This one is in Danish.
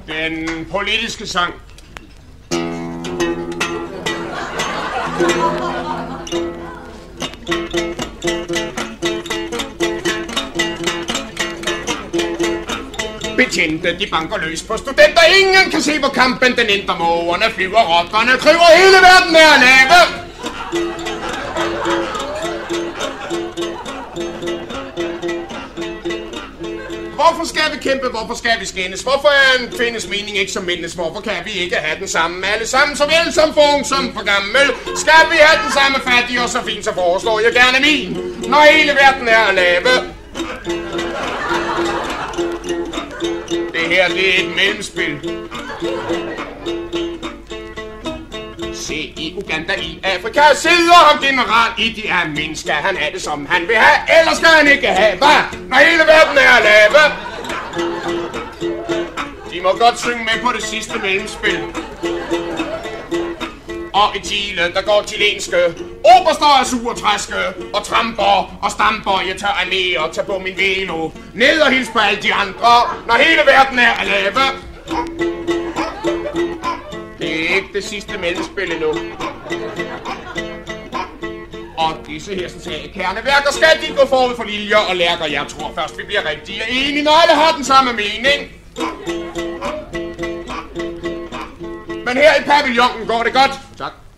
Den politiske sang. Betjente, de banker løs på studenter. Ingen kan se, hvor kampen den ændrer. Mågerne flyver, rotterne kryber, hele verden er at lave. Hvorfor skal vi kæmpe? Hvorfor skal vi skændes? Hvorfor er en kvindes mening ikke som mændenes? Hvorfor kan vi ikke have den samme alle sammen? Såvel som for ung som for gammel. Skal vi have den samme fattige og så fint, så foreslår jeg gerne min. Når hele verden er at lave. Det her, det er et mellemspil. Se i Uganda, i Afrika, sidder ham general Idi Amin. Skal han have det, som han vil have, eller skal han ikke have? Hvad? Når hele verden er at lave. De må godt synge med på det sidste mellemspil. Og i Chile, der går chilenske oberster er sur træske og tramper og stamper. Jeg tager ned og tager på min velo. Ned og hils på alle de andre, når hele verden er at lave. Det er ikke det sidste mellemspil endnu. Og disse hersens kerneværker skal de gå forud for liljer og lærker. Jeg tror først, vi bliver rigtig enige, når alle har den samme mening. Men her i pavillonen går det godt. Tak.